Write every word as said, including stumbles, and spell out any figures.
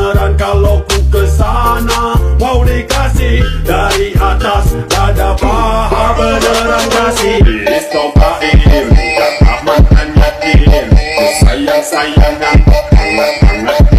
beneran kalau ku kesana. Mau dikasih dari atas dada paha, beneran kasih. Istofail, kata mantannya kirim, sayang-sayangan, hangat-hangat.